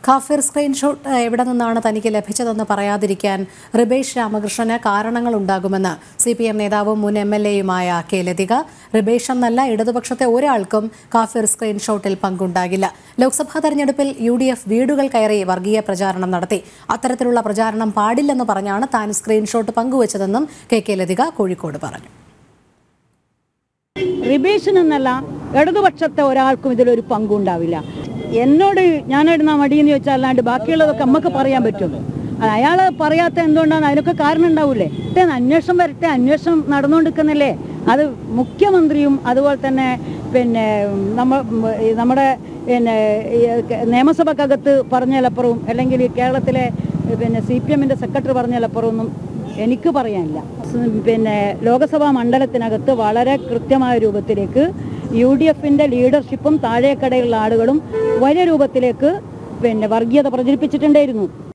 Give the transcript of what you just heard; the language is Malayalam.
കാഫിർ സ്ക്രീൻഷോട്ട് എവിടെ നിന്നാണ് തനിക്ക് ലഭിച്ചതെന്ന് പറയാതിരിക്കാൻ റിബേഷ് രാമകൃഷ്ണന് കാരണങ്ങളുണ്ടാകുമെന്ന് CPM നേതാവും മുൻ MLAയുമായ കെ ലതിക. റിബേഷ് എന്നല്ല ഇടതുപക്ഷത്തെ ഒരാൾക്കും കാഫിർ സ്ക്രീൻഷോട്ടിൽ പങ്കുണ്ടാകില്ല. ലോക്സഭാ തെരഞ്ഞെടുപ്പിൽ UDF വീടുകൾ കയറി വർഗീയ പ്രചാരണം നടത്തി. അത്തരത്തിലുള്ള പ്രചാരണം പാടില്ലെന്ന് പറഞ്ഞാണ് താൻ സ്ക്രീൻഷോട്ട് പങ്കുവച്ചതെന്നും കെ ലതിക കോഴിക്കോട് പറഞ്ഞു. റിബേഷൻ എന്നല്ല ഇടതുപക്ഷത്തെ ഒരാൾക്കും ഇതിലൊരു പങ്കുണ്ടാവില്ല. എന്നോട് ഞാനിടുന്ന മടിയെന്ന് ചോദിച്ചാൽ അല്ലാണ്ട് ബാക്കിയുള്ളതൊക്കെ നമുക്ക് പറയാൻ പറ്റും. അയാൾ പറയാത്ത എന്തുകൊണ്ടാണ്? അതിനൊക്കെ കാരണം ഉണ്ടാവില്ലേ? അന്വേഷണം വരട്ടെ, അന്വേഷണം നടന്നുകൊണ്ടിരിക്കുന്നില്ലേ? അത് മുഖ്യമന്ത്രിയും അതുപോലെ തന്നെ നമ്മുടെ നിയമസഭക്കകത്ത് പറഞ്ഞതിലപ്പുറവും അല്ലെങ്കിൽ കേരളത്തിലെ CPMന്റെ സെക്രട്ടറി പറഞ്ഞതിലപ്പുറം ഒന്നും എനിക്ക് പറയാനില്ല. ലോകസഭാ മണ്ഡലത്തിനകത്ത് വളരെ കൃത്യമായ രൂപത്തിലേക്ക് UDFന്റെ ലീഡർഷിപ്പും താഴേക്കടയിലുള്ള ആളുകളും വലിയ രൂപത്തിലേക്ക് വർഗീയത പ്രചരിപ്പിച്ചിട്ടുണ്ടായിരുന്നു.